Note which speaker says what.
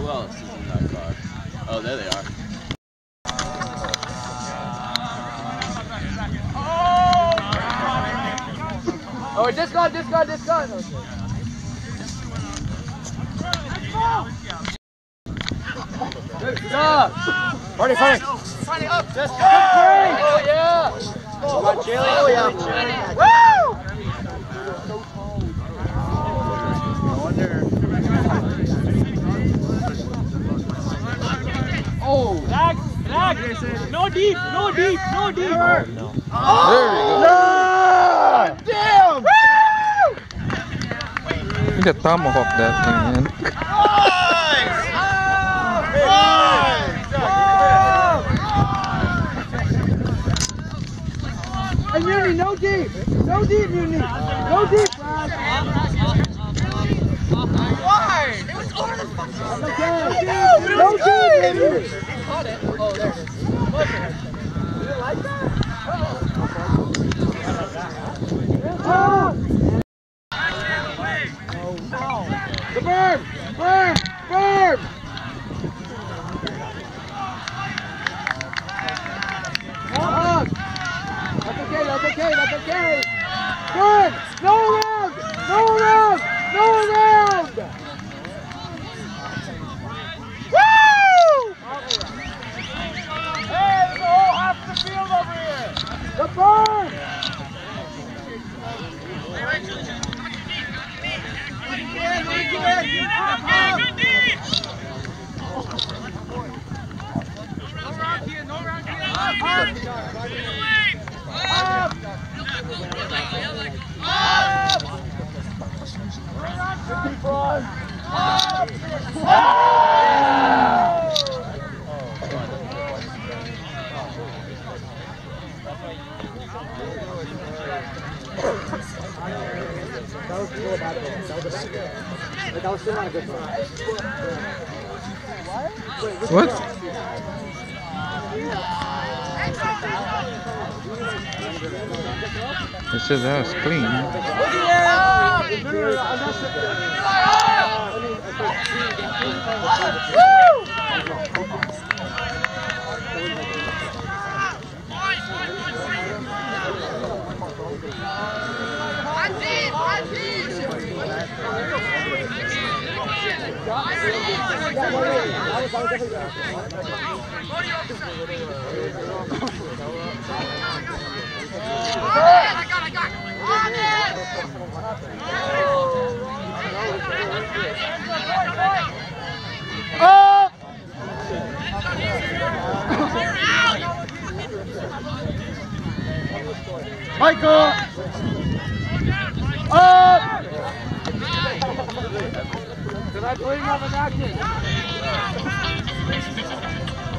Speaker 1: Who else is in that car? Oh, there they are.
Speaker 2: Oh, discard. Good job. Party. Party up. Just go. Oh, yeah. Come on, Chili. Oh, yeah. Woo! Oh, lag. No deep.
Speaker 3: Oh, no.
Speaker 2: Oh,
Speaker 3: No!
Speaker 2: damn! Woo!
Speaker 3: You got tomahawk that thing, man.
Speaker 2: And Uni, no deep, Uni. No deep, Brad. Why? It was over the fucking. Okay. No deep, Uni. He caught it. Oh, there it is. You didn't like that? Oh. The berm. That's okay. Good. No round. Woo! Hey, there's a whole half the field over here. The burn. No round here. That was cool about it. That was still not a good one.
Speaker 3: What? It says that was clean.
Speaker 2: Michael! Did I bring up an action?